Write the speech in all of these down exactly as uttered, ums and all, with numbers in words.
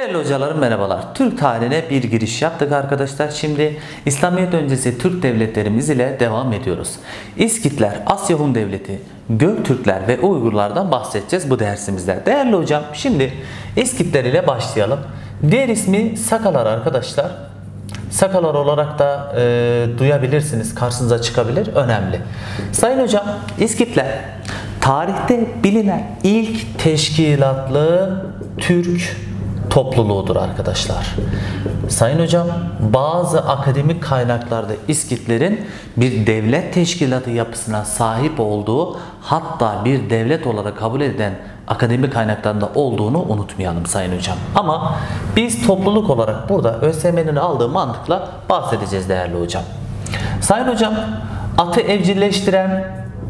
Değerli hocalarım merhabalar. Türk tarihine bir giriş yaptık arkadaşlar. Şimdi İslamiyet öncesi Türk devletlerimiz ile devam ediyoruz. İskitler, Asya Hun Devleti, Göktürkler ve Uygurlardan bahsedeceğiz bu dersimizde. Değerli hocam şimdi İskitler ile başlayalım. Diğer ismi Sakalar arkadaşlar. Sakalar olarak da e, duyabilirsiniz. Karşınıza çıkabilir. Önemli. Sayın hocam İskitler tarihte bilinen ilk teşkilatlı Türk topluluğudur arkadaşlar. Sayın hocam bazı akademik kaynaklarda İskitlerin bir devlet teşkilatı yapısına sahip olduğu, hatta bir devlet olarak kabul edilen akademik kaynaklarında olduğunu unutmayalım sayın hocam. Ama biz topluluk olarak burada ÖSYM'nin aldığı mantıkla bahsedeceğiz değerli hocam. Sayın hocam atı evcilleştiren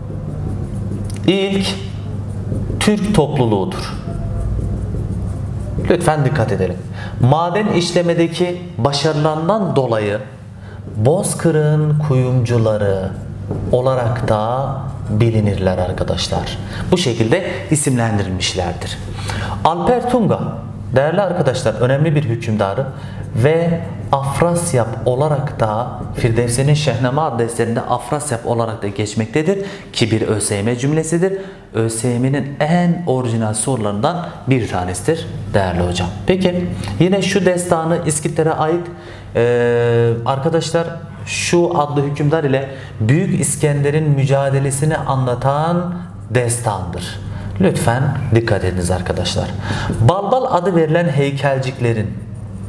ilk Türk topluluğudur. Lütfen dikkat edelim. Maden işlemedeki başarılarından dolayı Bozkır'ın kuyumcuları olarak da bilinirler arkadaşlar. Bu şekilde isimlendirilmişlerdir. Alper Tunga değerli arkadaşlar önemli bir hükümdarı ve Afrasyap olarak da Firdevsi'nin Şehname adlı eserinde Afrasyap olarak da geçmektedir ki bir ÖSYM cümlesidir. ÖSYM'nin en orijinal sorularından bir tanesidir değerli hocam. Peki yine şu destanı İskitlere ait ee, arkadaşlar şu adlı hükümdar ile Büyük İskender'in mücadelesini anlatan destandır. Lütfen dikkat ediniz arkadaşlar. Balbal adı verilen heykelciklerin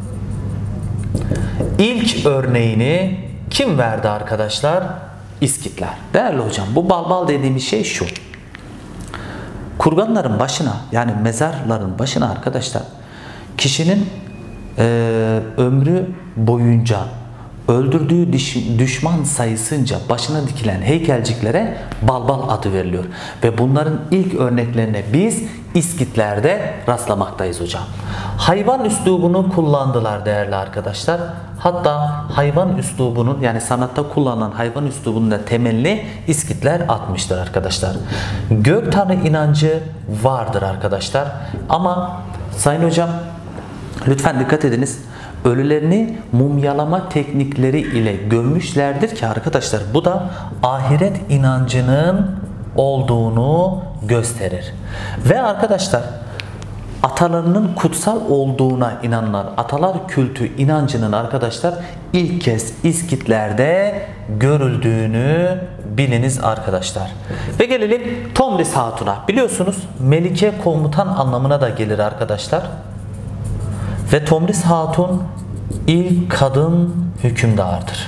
ilk örneğini kim verdi arkadaşlar? İskitler. Değerli hocam bu balbal dediğimiz şey şu. Kurganların başına yani mezarların başına arkadaşlar kişinin e, ömrü boyunca öldürdüğü düşman sayısınca başına dikilen heykelciklere balbal adı veriliyor. Ve bunların ilk örneklerine biz İskitlerde rastlamaktayız hocam. Hayvan üslubunu kullandılar değerli arkadaşlar. Hatta hayvan üslubunun yani sanatta kullanılan hayvan üslubunun da temelini İskitler atmıştır arkadaşlar. Gök tanrı inancı vardır arkadaşlar. Ama sayın hocam lütfen dikkat ediniz. Ölülerini mumyalama teknikleri ile gömmüşlerdir ki arkadaşlar bu da ahiret inancının olduğunu gösterir. Ve arkadaşlar atalarının kutsal olduğuna inananlar, atalar kültü inancının arkadaşlar ilk kez İskitlerde görüldüğünü biliniz arkadaşlar. Ve gelelim Tomris Hatun'a. Biliyorsunuz Melike komutan anlamına da gelir arkadaşlar. Ve Tomris Hatun ilk kadın hükümdardır.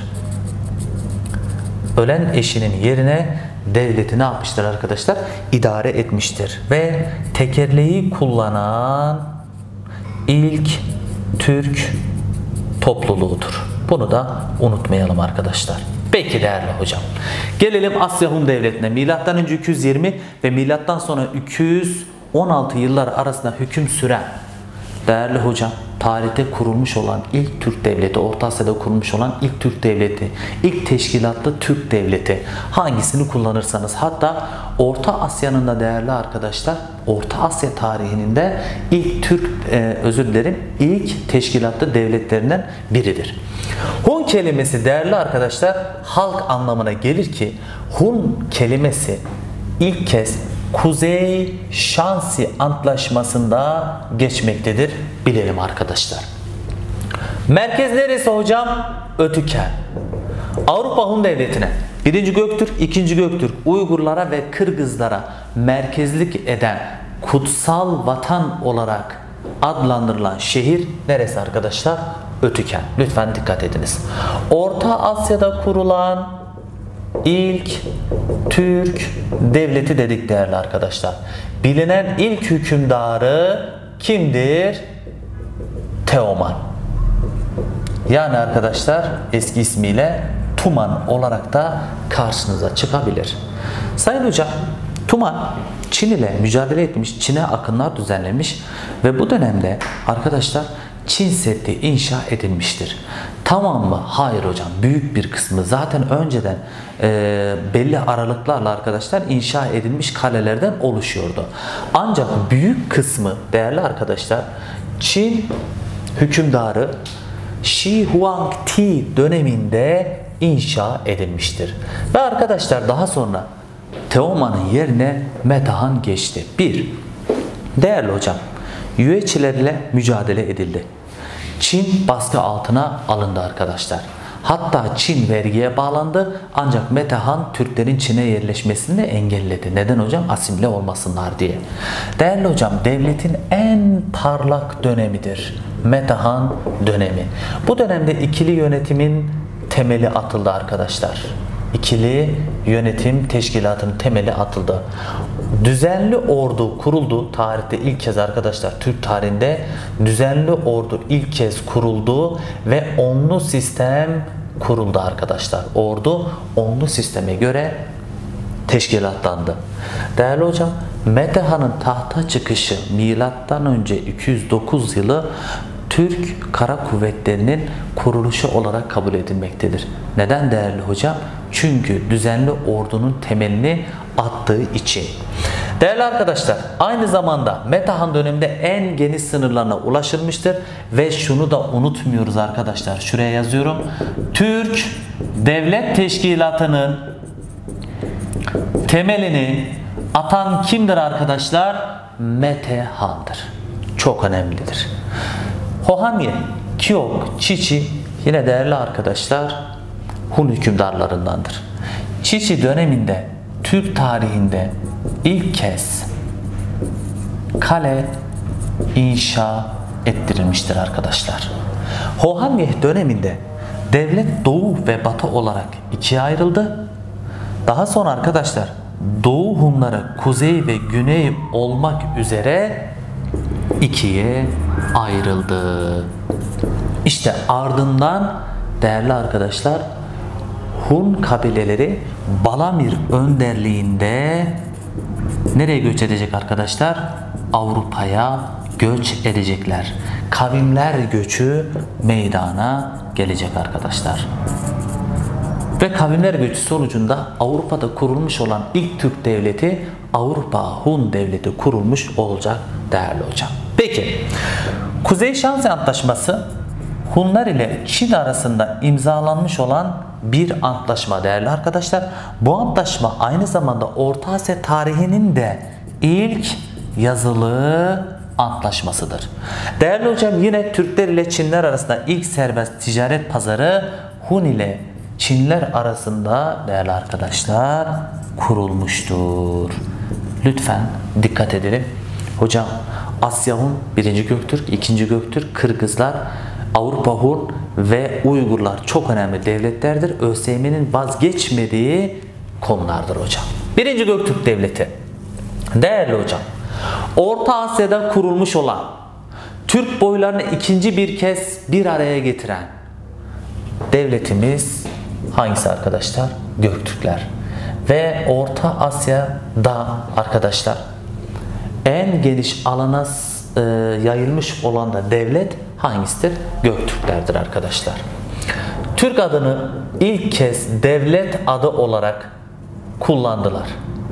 Ölen eşinin yerine devleti ne yapmıştır arkadaşlar? İdare etmiştir. Ve tekerleği kullanan ilk Türk topluluğudur. Bunu da unutmayalım arkadaşlar. Peki değerli hocam. Gelelim Asya Hun Devleti'ne. Milattan önce iki yüz yirmi ve milattan sonra iki yüz on altı yıllar arasında hüküm süren değerli hocam tarihte kurulmuş olan ilk Türk devleti, Orta Asya'da kurulmuş olan ilk Türk devleti, ilk teşkilatlı Türk devleti hangisini kullanırsanız, hatta Orta Asya'nın da değerli arkadaşlar Orta Asya tarihinin de ilk Türk e, özür dilerim ilk teşkilatlı devletlerinden biridir. Hun kelimesi değerli arkadaşlar halk anlamına gelir ki Hun kelimesi ilk kez Kuzey Şansi Antlaşması'nda geçmektedir. Bilelim arkadaşlar. Merkez neresi hocam? Ötüken. Avrupa Hun Devleti'ne birinci Göktürk, ikinci Göktürk Uygurlara ve Kırgızlara merkezlik eden kutsal vatan olarak adlandırılan şehir neresi arkadaşlar? Ötüken. Lütfen dikkat ediniz. Orta Asya'da kurulan İlk Türk devleti dedik değerli arkadaşlar. Bilinen ilk hükümdarı kimdir? Teoman. Yani arkadaşlar eski ismiyle Tuman olarak da karşınıza çıkabilir. Sayın hocam Tuman Çin ile mücadele etmiş, Çin'e akınlar düzenlemiş ve bu dönemde arkadaşlar Çin Seddi inşa edilmiştir. Tamam mı? Hayır hocam. Büyük bir kısmı zaten önceden e, belli aralıklarla arkadaşlar inşa edilmiş kalelerden oluşuyordu. Ancak büyük kısmı değerli arkadaşlar Çin hükümdarı Shi Huangdi döneminde inşa edilmiştir. Ve arkadaşlar daha sonra Teoman'ın yerine Metehan geçti. bir. Değerli hocam, Yüeçilerle mücadele edildi. Çin baskı altına alındı arkadaşlar. Hatta Çin vergiye bağlandı, ancak Metehan Türklerin Çin'e yerleşmesini engelledi. Neden hocam? Asimile olmasınlar diye. Değerli hocam, devletin en parlak dönemidir Metehan dönemi. Bu dönemde ikili yönetimin temeli atıldı arkadaşlar. İkili yönetim teşkilatının temeli atıldı. Düzenli ordu kuruldu. Tarihte ilk kez arkadaşlar, Türk tarihinde düzenli ordu ilk kez kuruldu ve onlu sistem kuruldu arkadaşlar. Ordu onlu sisteme göre teşkilatlandı. Değerli hocam, Metehan'ın tahta çıkışı milattan önce iki yüz dokuz yılı Türk Kara Kuvvetleri'nin kuruluşu olarak kabul edilmektedir. Neden değerli hocam? Çünkü düzenli ordunun temelini attığı için. Değerli arkadaşlar, aynı zamanda Metehan döneminde en geniş sınırlarına ulaşılmıştır ve şunu da unutmuyoruz arkadaşlar. Şuraya yazıyorum. Türk Devlet Teşkilatı'nın temelini atan kimdir arkadaşlar? Metehan'dır. Çok önemlidir. Hohanye, Kiok, Çiçi yine değerli arkadaşlar Hun hükümdarlarındandır. Çiçi döneminde Türk tarihinde ilk kez kale inşa ettirilmiştir arkadaşlar. Hohanye döneminde devlet Doğu ve Batı olarak ikiye ayrıldı. Daha sonra arkadaşlar Doğu Hunları kuzey ve güney olmak üzere ikiye ayrıldı. İşte ardından değerli arkadaşlar Hun kabileleri Balamir önderliğinde nereye göç edecek arkadaşlar? Avrupa'ya göç edecekler. Kavimler göçü meydana gelecek arkadaşlar. Ve kavimler göçü sonucunda Avrupa'da kurulmuş olan ilk Türk devleti Avrupa Hun devleti kurulmuş olacak değerli hocam. Peki, Kuzey Şansi Antlaşması Hunlar ile Çin arasında imzalanmış olan bir antlaşma değerli arkadaşlar. Bu antlaşma aynı zamanda Orta Asya tarihinin de ilk yazılı antlaşmasıdır. Değerli hocam, yine Türkler ile Çinler arasında ilk serbest ticaret pazarı Hun ile Çinler arasında değerli arkadaşlar kurulmuştur. Lütfen dikkat edelim. Hocam, Asya Hun birinci Göktürk, ikinci Göktürk, Kırgızlar, Avrupa Hun ve Uygurlar çok önemli devletlerdir. ÖSYM'nin vazgeçmediği konulardır hocam. birinci Göktürk Devleti. Değerli hocam, Orta Asya'da kurulmuş olan, Türk boylarını ikinci bir kez bir araya getiren devletimiz hangisi arkadaşlar? Göktürkler. Ve Orta Asya'da arkadaşlar en geniş alana e, yayılmış olan da devlet hangisidir? Göktürklerdir arkadaşlar. Türk adını ilk kez devlet adı olarak kullandılar.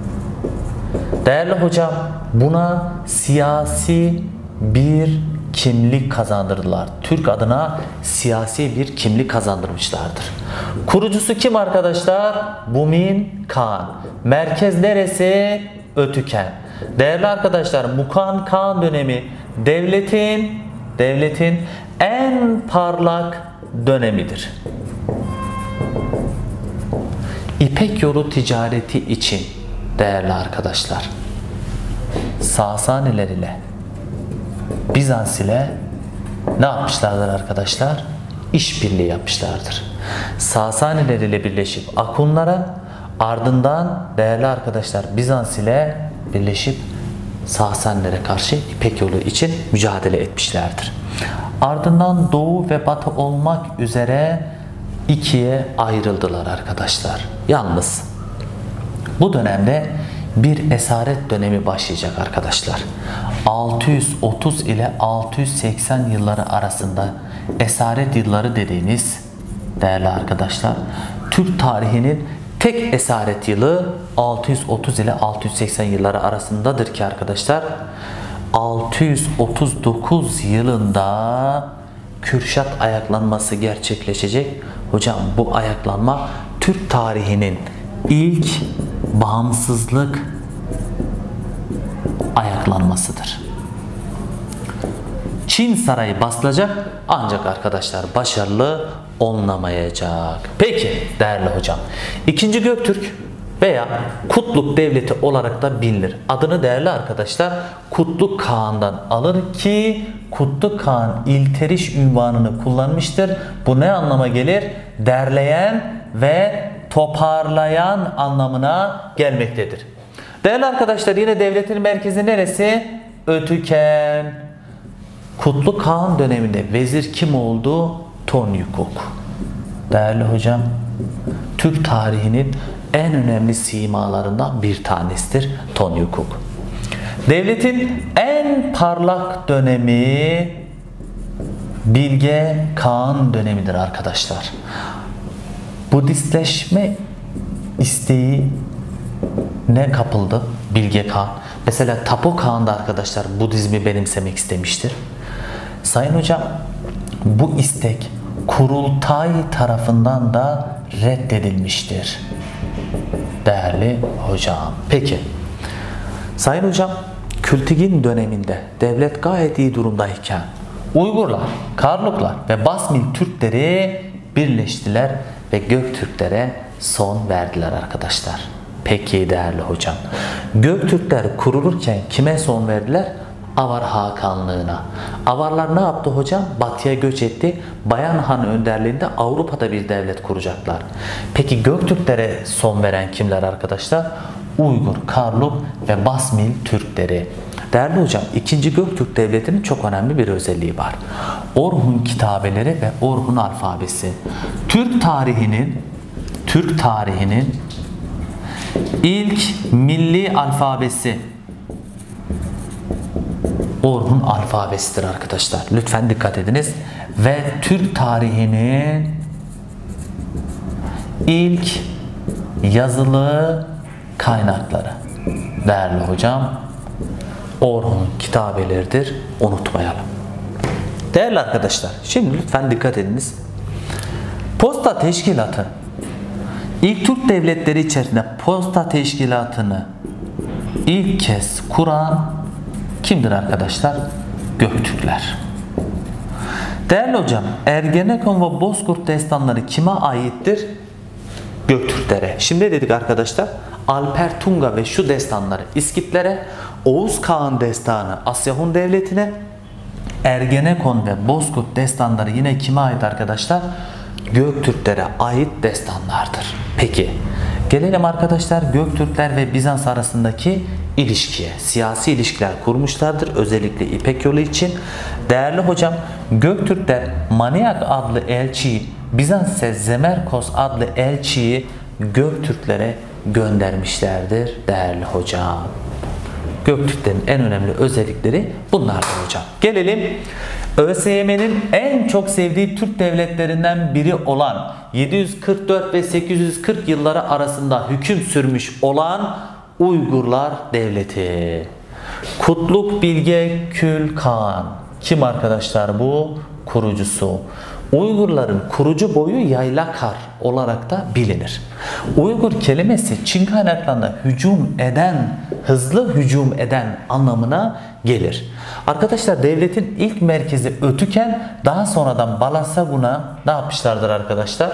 Değerli hocam, buna siyasi bir kimlik kazandırdılar. Türk adına siyasi bir kimlik kazandırmışlardır. Kurucusu kim arkadaşlar? Bumin Kağan. Merkez neresi? Ötüken. Değerli arkadaşlar, Mukan Kağan dönemi devletin devletin en parlak dönemidir. İpek yolu ticareti için değerli arkadaşlar Sasaniler ile Bizans ile ne yapmışlardır arkadaşlar? İşbirliği yapmışlardır. Sasaniler ile birleşip Akunlara, ardından değerli arkadaşlar Bizans ile birleşip Sasanilere karşı İpek yolu için mücadele etmişlerdir. Ardından Doğu ve Batı olmak üzere ikiye ayrıldılar arkadaşlar. Yalnız bu dönemde bir esaret dönemi başlayacak arkadaşlar. altı yüz otuz ile altı yüz seksen yılları arasında esaret yılları dediğimiz değerli arkadaşlar Türk tarihinin tek esaret yılı altı yüz otuz ile altı yüz seksen yılları arasındadır ki arkadaşlar altı yüz otuz dokuz yılında Kürşat ayaklanması gerçekleşecek. Hocam bu ayaklanma Türk tarihinin ilk bağımsızlık ayaklanmasıdır. Çin sarayı basılacak ancak arkadaşlar başarılı olunamayacak. Peki değerli hocam, İkinci Göktürk veya Kutluk Devleti olarak da bilinir. Adını değerli arkadaşlar Kutluk Kağan'dan alır ki Kutluk Kağan İlteriş ünvanını kullanmıştır. Bu ne anlama gelir? Derleyen ve toparlayan anlamına gelmektedir. Değerli arkadaşlar, yine devletin merkezi neresi? Ötüken. Kutluk Kağan döneminde vezir kim oldu? Tonyukuk. Değerli hocam, Türk tarihinin en önemli simalarından bir tanesidir Tonyukuk. Devletin en parlak dönemi Bilge Kağan dönemidir arkadaşlar. Budistleşme isteği ne kapıldı Bilge Kağan? Mesela Tapu Kağan da arkadaşlar Budizmi benimsemek istemiştir. Sayın hocam, bu istek Kurultay tarafından da reddedilmiştir. Değerli hocam. Peki. Sayın hocam, Kültigin döneminde devlet gayet iyi durumdayken Uygurlar, Karluklar ve Basmil Türkleri birleştiler ve Göktürklere son verdiler arkadaşlar. Peki değerli hocam, Göktürkler kurulurken kime son verdiler? Avar Hakanlığına. Avarlar ne yaptı hocam? Batıya göç etti. Bayan Han önderliğinde Avrupa'da bir devlet kuracaklar. Peki Göktürklere son veren kimler arkadaşlar? Uygur, Karluk ve Basmil Türkleri. Değerli hocam, ikinci Göktürk Devleti'nin çok önemli bir özelliği var. Orhun kitabeleri ve Orhun alfabesi. Türk tarihinin Türk tarihinin ilk milli alfabesi Orhun alfabesidir arkadaşlar. Lütfen dikkat ediniz. Ve Türk tarihinin ilk yazılı kaynakları. Değerli hocam, Orhun kitabeleridir. Unutmayalım. Değerli arkadaşlar, şimdi lütfen dikkat ediniz. Posta Teşkilatı, İlk Türk devletleri içerisinde posta teşkilatını ilk kez kuran kimdir arkadaşlar? Göktürkler. Değerli hocam, Ergenekon ve Bozkurt destanları kime aittir? Göktürklere. Şimdi dedik arkadaşlar, Alper Tunga ve şu destanları İskitlere, Oğuz Kağan destanı Asya Hun Devleti'ne, Ergenekon ve Bozkurt destanları yine kime ait arkadaşlar? Göktürklere ait destanlardır. Peki gelelim arkadaşlar Göktürkler ve Bizans arasındaki ilişkiye. Siyasi ilişkiler kurmuşlardır özellikle İpek yolu için. Değerli hocam, Göktürkler Maniak adlı elçiyi, Bizans ise Zemerkos adlı elçiyi Göktürklere göndermişlerdir değerli hocam. Göktürklerin en önemli özellikleri bunlardır hocam. Gelelim ÖSYM'nin en çok sevdiği Türk devletlerinden biri olan yedi yüz kırk dört ve sekiz yüz kırk yılları arasında hüküm sürmüş olan Uygurlar Devleti. Kutluk Bilge Kül Kağan. Kim arkadaşlar bu? Kurucusu. Uygurların kurucu boyu Yaylakar olarak da bilinir. Uygur kelimesi Çin kaynaklarında hücum eden, hızlı hücum eden anlamına gelir. Arkadaşlar devletin ilk merkezi Ötüken, daha sonradan Balasagun'a ne yapmışlardır arkadaşlar?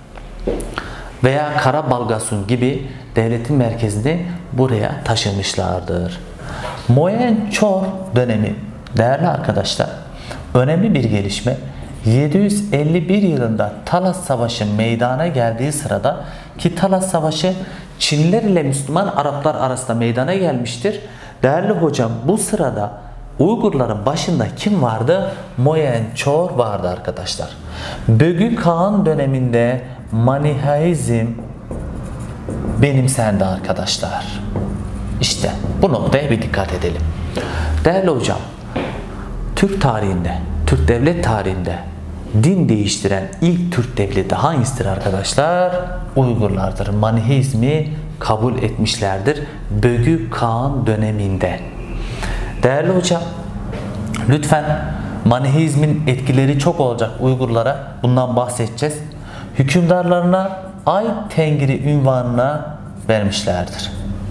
Veya Karabalgasun gibi devletin merkezini buraya taşımışlardır. Moyençor dönemi değerli arkadaşlar önemli bir gelişme. yedi yüz elli bir yılında Talas Savaşı meydana geldiği sırada, ki Talas Savaşı Çinliler ile Müslüman Araplar arasında meydana gelmiştir. Değerli hocam, bu sırada Uygurların başında kim vardı? Moyençor vardı arkadaşlar. Bögü Kağan döneminde Manihaizm benimsendi arkadaşlar. İşte bu noktaya bir dikkat edelim. Değerli hocam, Türk tarihinde, Türk devlet tarihinde din değiştiren ilk Türk devleti hangisidir arkadaşlar? Uygurlardır. Maniheizmi kabul etmişlerdir Bögü Kağan döneminde. Değerli hocam, lütfen Maniheizmin etkileri çok olacak Uygurlara. Bundan bahsedeceğiz. Hükümdarlarına Ay Tengri unvanına vermişlerdir.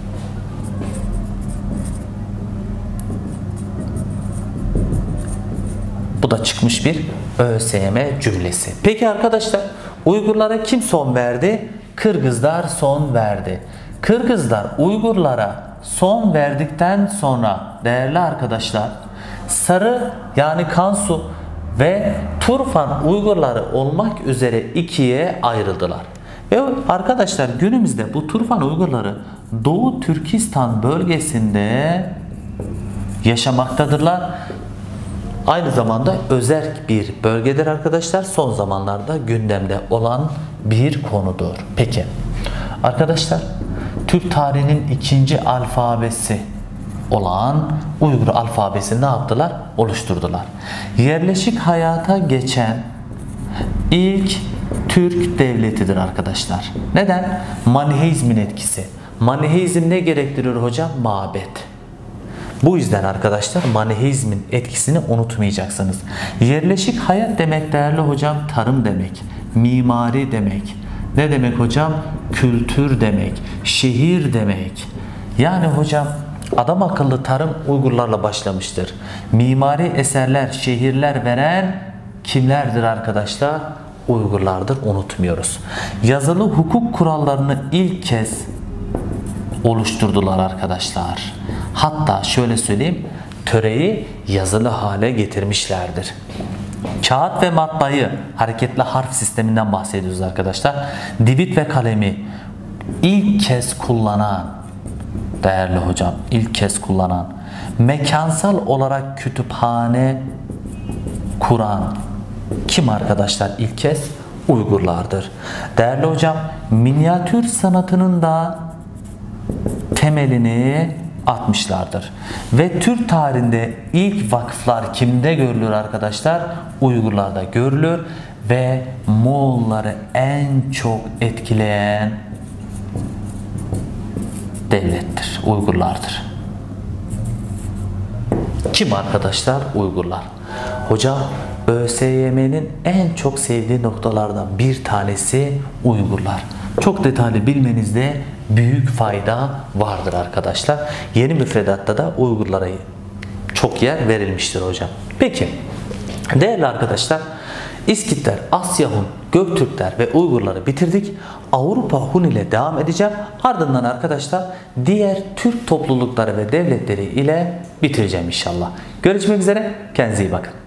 Bu da çıkmış bir ÖSYM cümlesi. Peki arkadaşlar, Uygurlara kim son verdi? Kırgızlar son verdi. Kırgızlar Uygurlara son verdikten sonra değerli arkadaşlar, Sarı yani Kansu ve Turfan Uygurları olmak üzere ikiye ayrıldılar. Ve arkadaşlar günümüzde bu Turfan Uygurları Doğu Türkistan bölgesinde yaşamaktadırlar. Aynı zamanda özerk bir bölgedir arkadaşlar. Son zamanlarda gündemde olan bir konudur. Peki arkadaşlar, Türk tarihinin ikinci alfabesi olan Uygur alfabesini ne yaptılar? Oluşturdular. Yerleşik hayata geçen ilk Türk devletidir arkadaşlar. Neden? Maniheizmin etkisi. Maniheizm ne gerektiriyor hocam? Mabet. Bu yüzden arkadaşlar Maniheizmin etkisini unutmayacaksınız. Yerleşik hayat demek değerli hocam tarım demek, mimari demek. Ne demek hocam? Kültür demek, şehir demek. Yani hocam adam akıllı tarım Uygurlarla başlamıştır. Mimari eserler, şehirler veren kimlerdir arkadaşlar? Uygurlardır, unutmuyoruz. Yazılı hukuk kurallarını ilk kez oluşturdular arkadaşlar. Hatta şöyle söyleyeyim, töreyi yazılı hale getirmişlerdir. Kağıt ve matbaayı, hareketli harf sisteminden bahsediyoruz arkadaşlar. Divit ve kalemi ilk kez kullanan, değerli hocam, ilk kez kullanan, mekansal olarak kütüphane kuran kim arkadaşlar? İlk kez Uygurlardır. Değerli hocam, minyatür sanatının da temelini atmışlardır. Ve Türk tarihinde ilk vakıflar kimde görülür arkadaşlar? Uygurlarda görülür ve Moğolları en çok etkileyen devlettir. Uygurlardır. Kim arkadaşlar? Uygurlar. Hocam ÖSYM'nin en çok sevdiği noktalardan bir tanesi Uygurlar. Çok detaylı bilmenizde büyük fayda vardır arkadaşlar. Yeni müfredatta da Uygurlara çok yer verilmiştir hocam. Peki değerli arkadaşlar, İskitler, Asya Hun, Göktürkler ve Uygurları bitirdik. Avrupa Hun ile devam edeceğim. Ardından arkadaşlar diğer Türk toplulukları ve devletleri ile bitireceğim inşallah. Görüşmek üzere. Kendinize iyi bakın.